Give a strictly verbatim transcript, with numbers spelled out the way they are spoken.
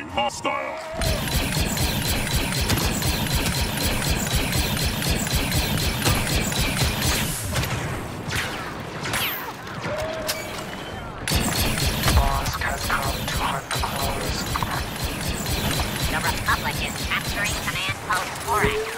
Incoming hostile. Boss has come to hunt the clothes. The Republic is capturing Command Post Borak.